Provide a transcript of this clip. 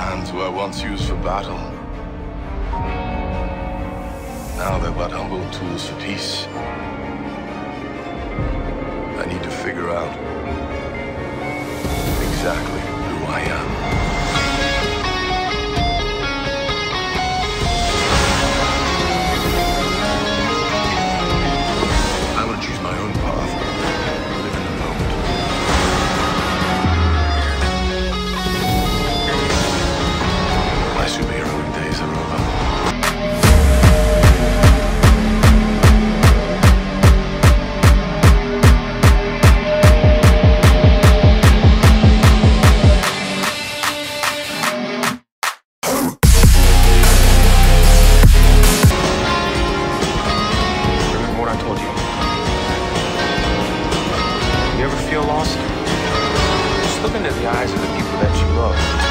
hands were once used for battle. Now they're but humble tools for peace. I need to figure out exactly who I am. I want to choose my own path, live in the moment. My superheroic days are over. You ever feel lost? Just look into the eyes of the people that you love.